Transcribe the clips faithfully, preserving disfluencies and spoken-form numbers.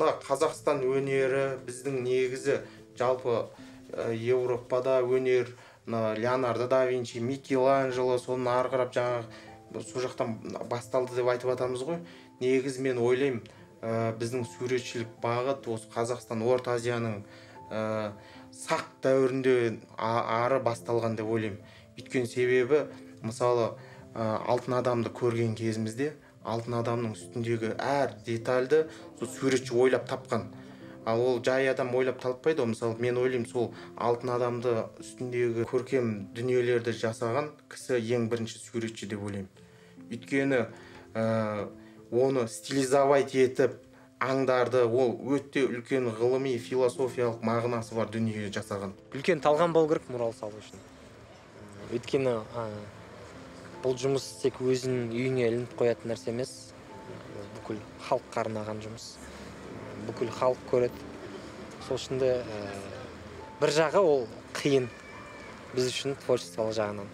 мына Қазақстан өнері, біздің негізі жалпы Европада өнер, Леонардо да Винчи, Микеланджело, соның ары қарап жаңағы сол жақтан басталды деп айтып жатамыз ғой. Негізі мен ойлаймын, біздің суретшілік бағыт осы Қазақстан, Орта Азияның сақ дәуірінде ары басталған деп ойлаймын. Өйткені себебі, мысалы, алтын адамды көрген кезімізде, алтын адамның үстіндегі әр детальды сол суретші ойлап тапқан. Ал ол жай адам ойлап таппайды. Мысалы, мен ойлаймын, сол алтын адамды үстіндегі көркем дүниелерді жасаған кісі ең бірінші суретші деп ойлаймын. Өйткені оны стилизовать етіп, аңдарды, ол өте үлкен ғылыми, философиялық мағынасы бар дүние жасаған. Үлкен талғам болу керек мурал салу үшін. Өйткені бұл жұмыс тек өзінің үйіне ілініп қоятын нәрсе емес, бүкіл халыққа арнаған жұмыс. Бүкіл халық көреді. Сол үшін де бір жағы ол қиын біз үшін творчестволық жағынан.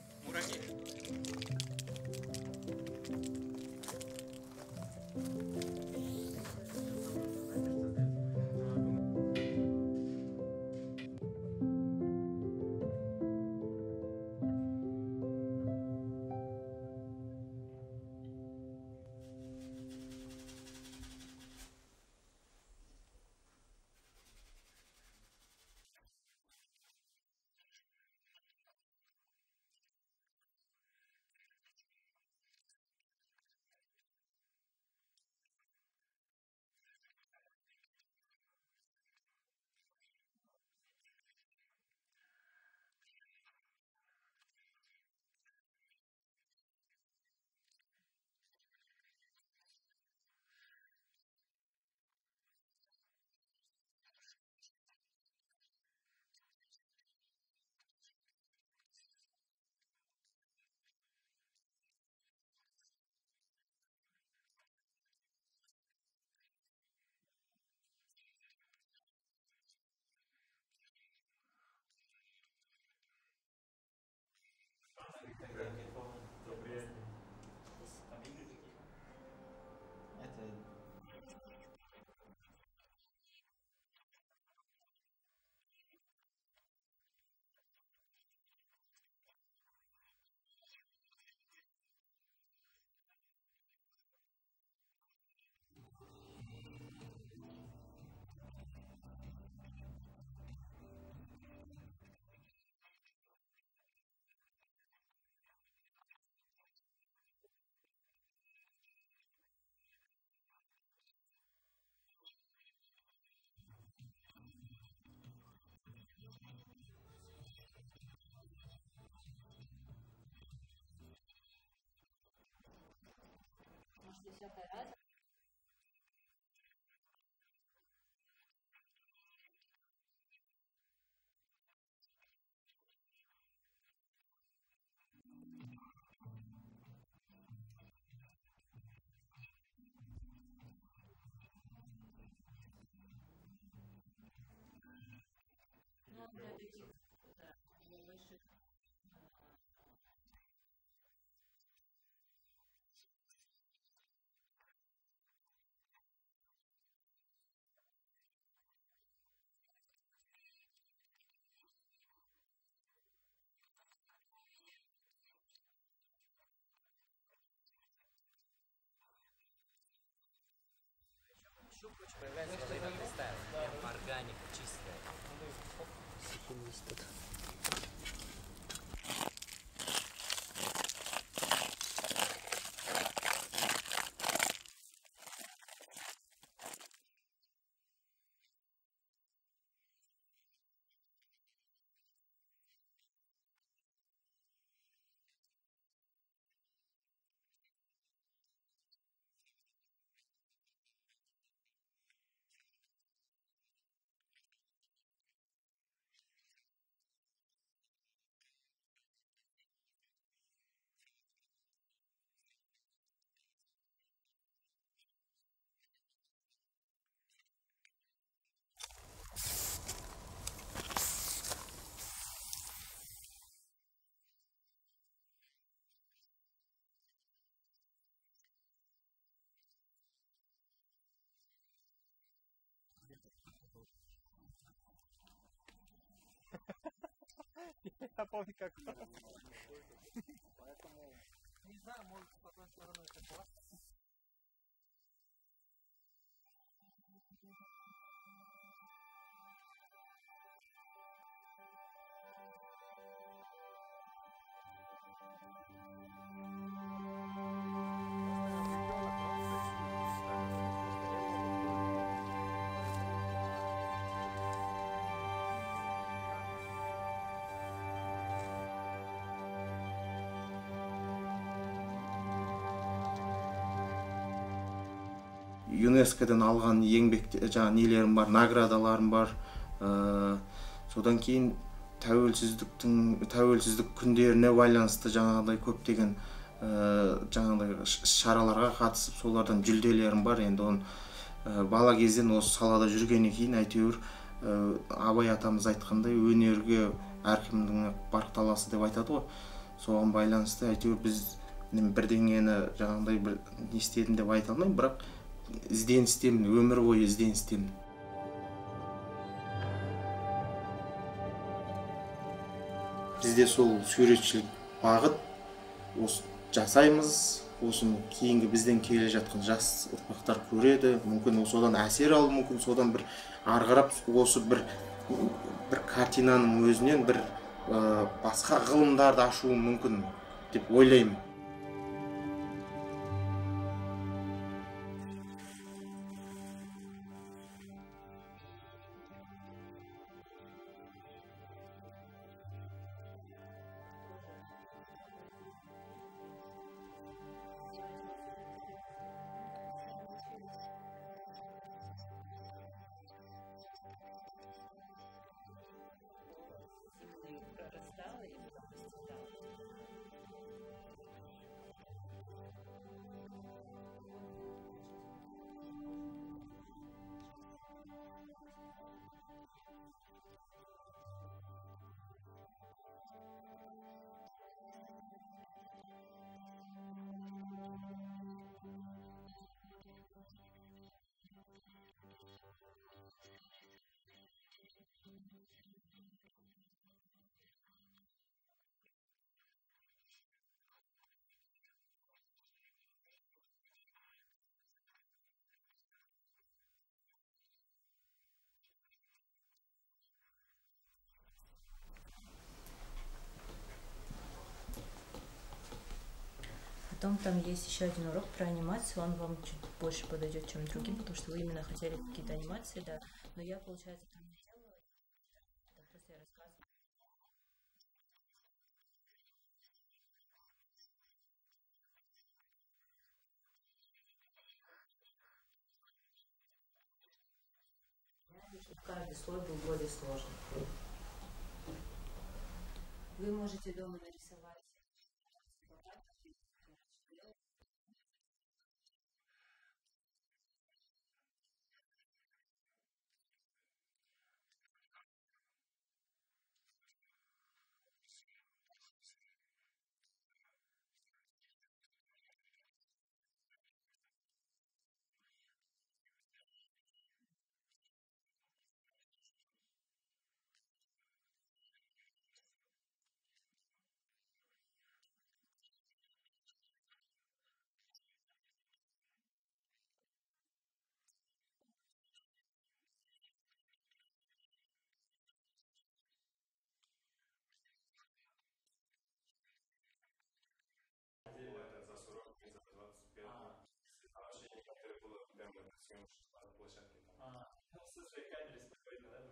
Щуп появляется вода и кристалл, прям органика чистая. Я помню, как. Не знаю, может, по той стороне это классно. юнескодан алған еңбек жаңа нелерім бар, наградаларым бар. Содан кейін тәуелсіздіктің тәуелсіздік күндеріне байланысты жаңағыдай көптеген жаңағыдай шараларға қатысып, солардан жүлделерім бар. Енді оны бала кезден осы салада жүргеннен кейін әйтеуір Абай атамыз айтқандай өнерге әркімнің бар таласы деп айтады ғой. Соған байланысты әйтеуір біз бірдеңені жаңағыдай бір не істедім деп айта алмаймын, бірақ ізденістемін, өмір бойы ізденістемін. Бізде сол суретшілік бағыт, осы жасаймыз, осыны кейінгі бізден келе жатқан жас ұрпақтар көреді, мүмкін содан әсер алып, мүмкін содан бір арғырап, осы бір бір картинаның өзінен бір басқа ғылымдарды ашуы мүмкін деп ойлаймын. Прорастала и потом расцветала. Потом там есть еще один урок про анимацию, он вам чуть больше подойдет, чем другим, потому что вы именно хотели какие-то анимации, да. Но я, получается, там не делала. Это просто я рассказываю. Чтобы каждый слой был более сложный. Вы можете дома нарисовать. Это за сорок, за двадцать пять. Обращение, которое было прямо на съемочной площадке. А, со своей камерой спокойно, да?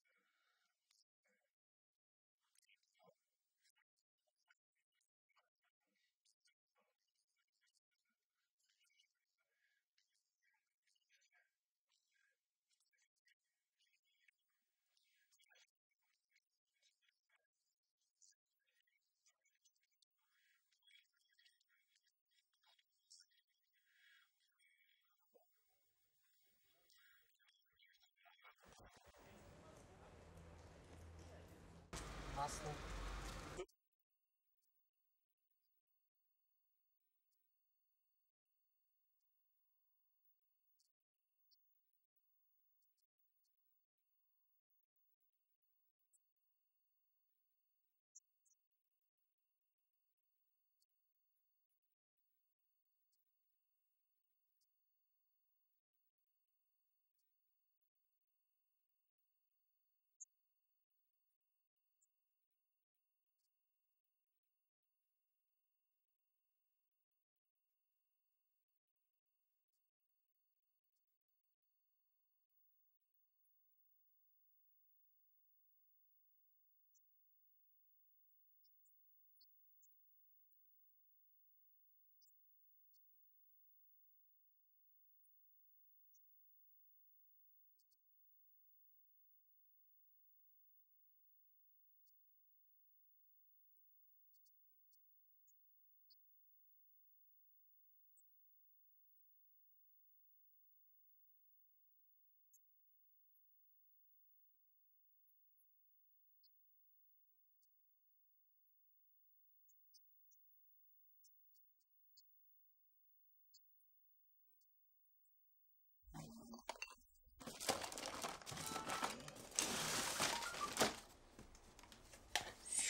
Масло.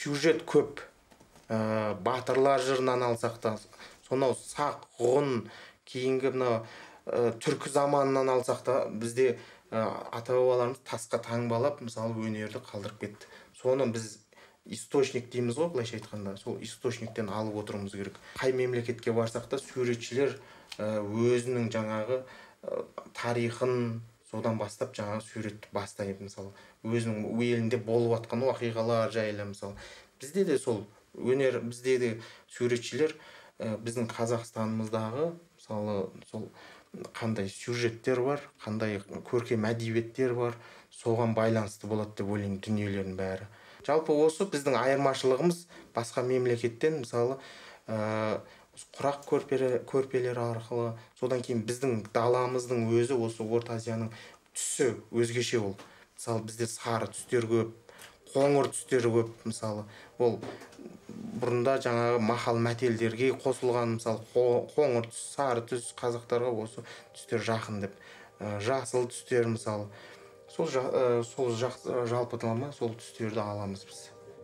сюжет көп. Батырлар жырынан алсақ та, сонау сақ, ғұн, кейінгі мына түркі заманынан алсақ та, бізде ата-бабаларымыз тасқа таңбалап, мысалы, өнерді қалдырып кетті. Соны біз источник дейміз ғой, былайша айтқанда, сол источниктен алып отыруымыз керек. Қай мемлекетке барсақ та, суретшілер өзінің жаңағы тарихын содан бастап жаңағы суретті бастайды, мысалы, өзінің елінде болып жатқан уақиғалар жайлы, мысалы. Бізде де сол өнер, бізде де суретшілер біздің Қазақстанымыздағы, мысалы, сол қандай сюжеттер бар, қандай көркем әдебиеттер бар, соған байланысты болады деп ойлаймын дүниелердің бәрі. Жалпы осы біздің айырмашылығымыз басқа мемлекеттен, мысалы, құрақ көрпелер арқылы, содан кейін біздің даламыздың өзі осы Орта Азияның түсі өзгеше ол. Мысалы, бізде сары түстер көп, қоңыр түстер көп, мысалы. Ол бұрында жаңағы мақал мәтелдерге қосылған, мысалы, қоңыр түс, сары түс, қазақтарға осы түстер жақын деп. Жасыл түстер, мысалы. Сол жалпыдалама сол түстерді аламыз біз.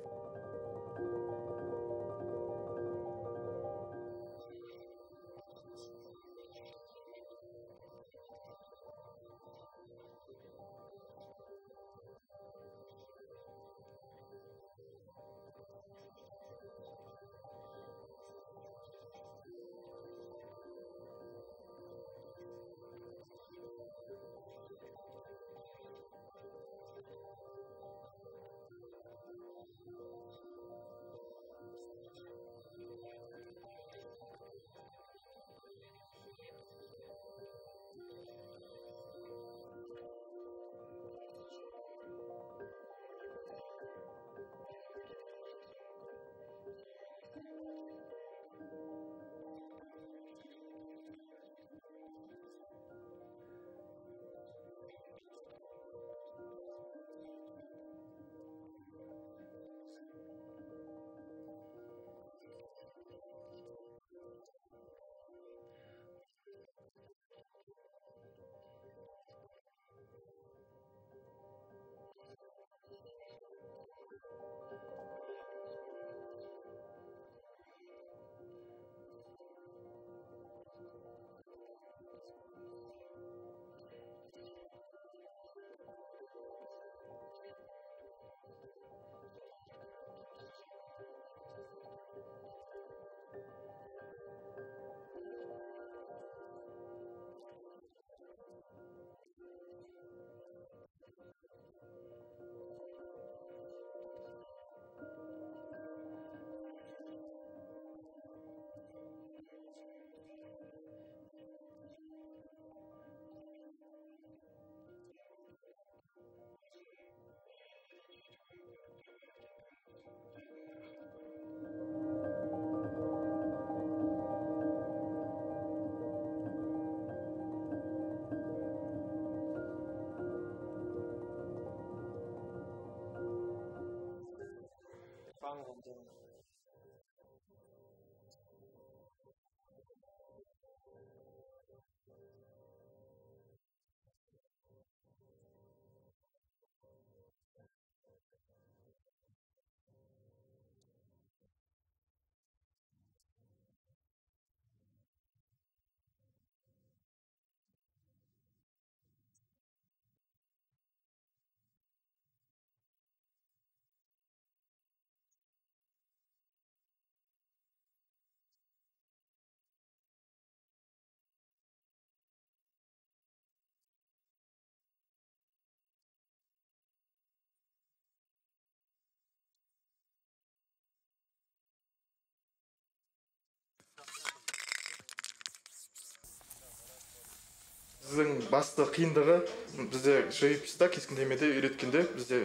Біздің басты қиындығы бізде живописта кескіндемеде үйреткенде бізде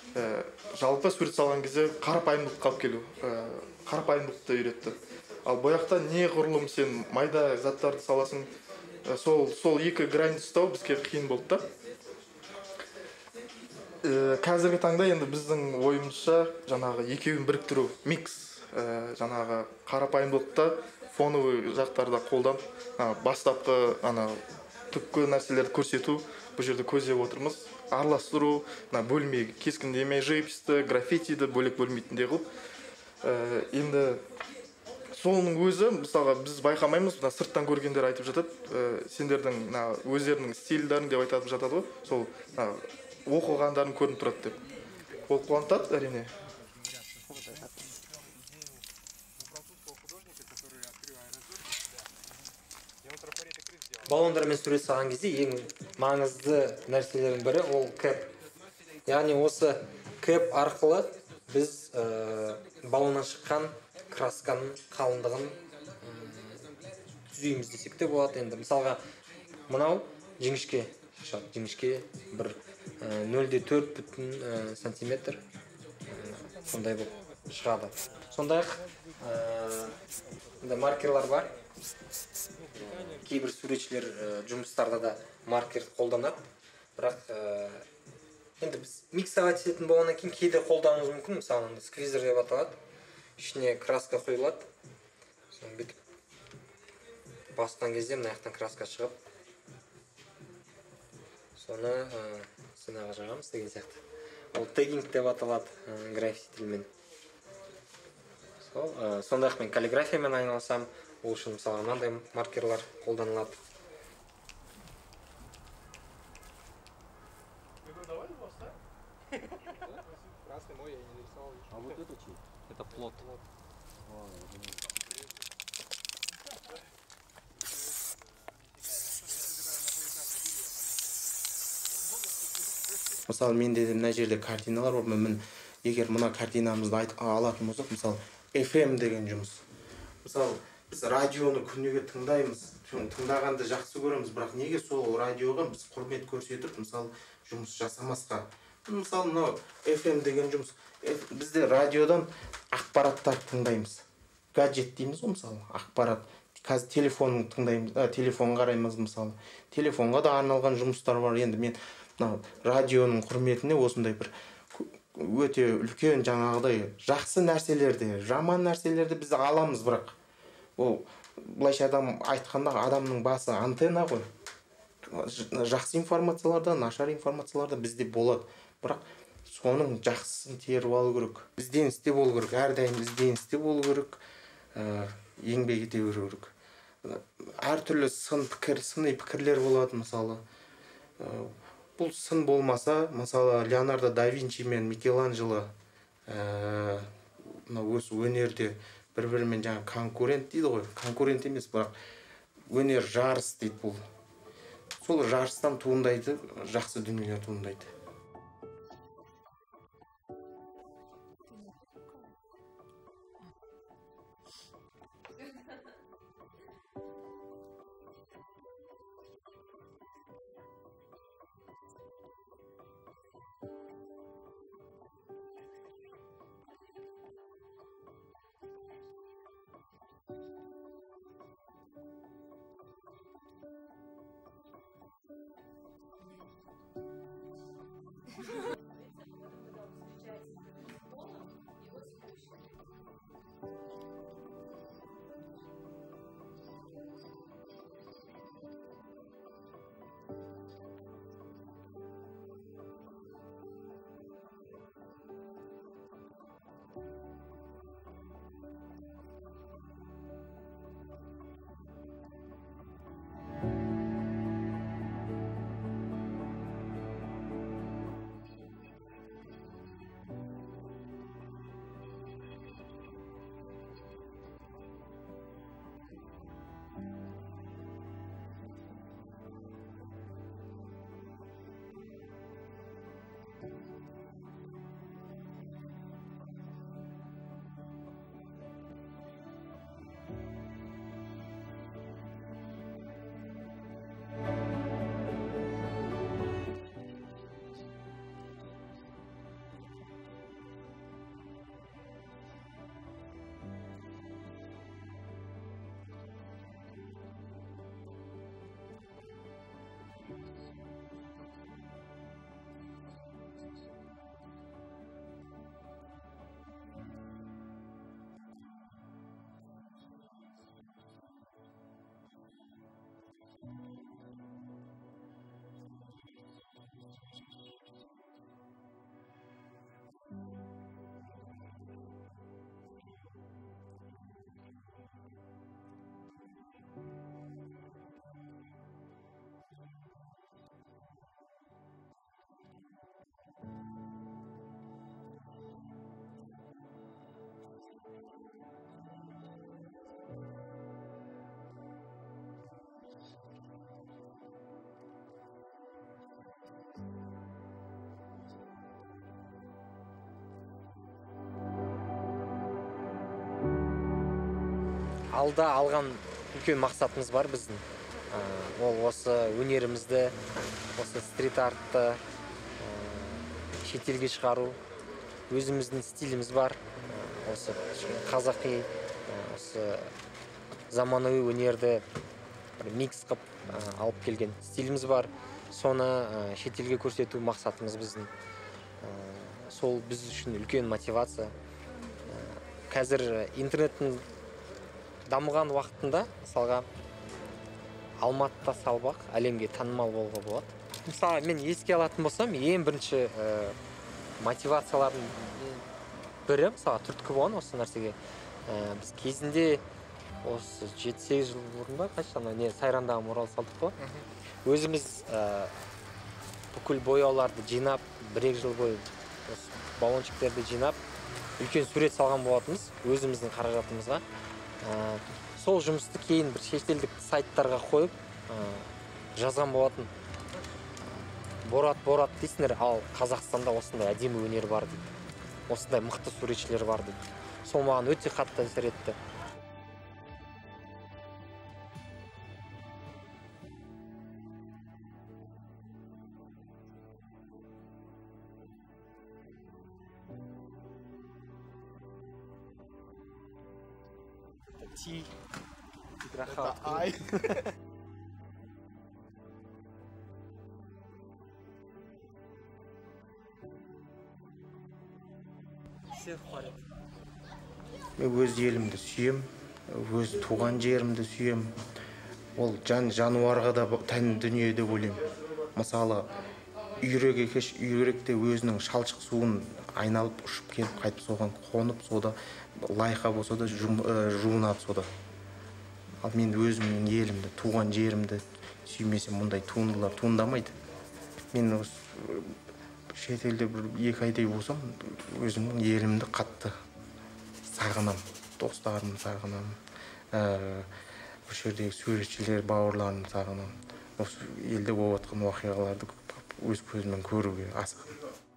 жалпы сурет салған кезде қарапайымдылыққа алып келу, қарапайымдылықты үйретті. Ал бояқта не құрылым сен майда заттарды саласың, сол сол екі граньды ұстау бізге қиын болды да. Қазіргі таңда енді біздің ойымызша жаңағы екеуін біріктіру, микс, жаңағы қарапайымдылықта фоновый жақтарда қолданып, бастапқы ана түпкі нәрселерді көрсету, бұл жерде көздеп отырмыз. араластыру, мына бөлмеге кескіндеме, живописьті, граффитиді бөлек бөлмейтіндей қылып, енді соның өзі, мысалға біз байқамаймыз, мына сырттан көргендер айтып жатады, сендердің мына өздерінің стильдерің деп айтып жатады ғой, сол оқығандарын көрініп тұрады деп. Ол қуантады, әрине. Баллондармен сурет салған кезде ең маңызды нәрселердің бірі ол кэп. Яғни осы кэп арқылы біз баллоннан шыққан красканың қалыңдығын түзейміз десек те болады. Енді мысалға мынау жіңішке шашады. Жіңішке бір нөл де төрт бүтін сантиметр сондай болып шығады. Сондай-ақ маркерлар бар. Кейбір суретшілер жұмыстарда да маркер қолданады. Бірақ енді біз миксовать ететін болғаннан кейін кейде қолдануымыз мүмкін. Мысалы, сквизер деп аталады. Ішіне краска құйылады. Соны бүйтіп басқан кезде мына жақтан краска шығып, соны сценаға жағамыз деген сияқты. Ол тегинг деп аталады граффити тілімен. Сондай-ақ мен каллиграфиямен айналысам. Ол үшін мысалы мынандай маркерлар қолданылады. Это плот. Мысалы, менде де мына жерде картиналар бар. Мен егер мына картинамызды алатын болсақ, мысалы эф эм деген жұмыс. Мысалы, біз радионы күніге тыңдаймыз, тыңдағанды жақсы көреміз, бірақ неге сол радиоға біз құрмет көрсетіп, мысалы, жұмыс жасамасқа? Мысалы, мынау эф эм деген жұмыс. Бізде радиодан ақпараттар тыңдаймыз. Гаджет дейміз ғой, мысалы, ақпарат. Қазір телефонын тыңдаймыз, телефон қараймыз, мысалы. Телефонға да арналған жұмыстар бар. Енді мен радионың құрметіне осындай бір өте үлкен жаңағыдай жақсы нәрселерді, жаман нәрселерді біз аламыз, бірақ ол былайша адам айтқанда адамның басы антенна ғой. Жақсы информацияларда, нашар информацияларда бізде болады. Бірақ соның жақсысын теріп алу керек. Ізденісте болу керек, әрдайым ізденісте болу керек, еңбек ете беру керек. Әртүрлі сын пікір, сыни пікірлер болады, мысалы. Бұл сын болмаса, мысалы, Леонардо да Винчи мен Микеланджело осы өнерде бір-бірімен жаңа конкурент дейді ғой. Конкурент емес, бірақ өнер жарыс дейді бұл. Сол жарыстан туындайды, жақсы дүниелер туындайды. алда алған үлкен мақсатымыз бар біздің. Ол осы өнерімізді, осы стрит артты шетелге шығару, өзіміздің стиліміз бар. Осы қазақи, осы заманауи өнерді микс қып алып келген стиліміз бар. Соны шетелге көрсету мақсатымыз біздің. Сол біз үшін үлкен мотивация. Қазір интернеттің дамыған уақытында, мысалға, Алматыда салбақ әлемге танымал болуға болады. Мысалы, мен еске алатын болсам, ең бірінші мотивациялардың бірі, мысалы, түрткі болған осы нәрсеге. Біз кезінде осы жеті-сегіз жыл бұрын ба, қашан не Сайрандағы мурал салдық қой. Өзіміз бүкіл бояуларды жинап, бір-екі жыл бойы баллончиктерді жинап, үлкен сурет салған болатынбыз өзіміздің қаражатымызға. Сол жұмысты кейін бір шетелдік сайттарға қойып жазған болатын. Борат, борат дейсіңдер, ал Қазақстанда осындай әдемі өнер бар дейді. Осындай мықты суретшілер бар дейді. Сол маған өте қатты әсер етті. Ти. Это ай. Мен өз елімді сүйем, өз туған жерімді сүйем. Ол жан жануарға да тән дүние деп ойлаймын. Мысалы, үйрек екеш, үйректе өзінің шалшық суын айналып ұшып келіп қайтып соған қонып, сода лайқа болса да жуынады сода. Ал мен өзімнің елімді, туған жерімді сүймесем, мұндай туындылар туындамайды. Мен шетелде бір екі айдай болсам, өзімнің елімді қатты сағынам, достарымды сағынам, бұл жердегі суретшілер бауырларымды сағынам. Осы елде болып жатқан уақиғаларды өз көзіммен көруге асығамын.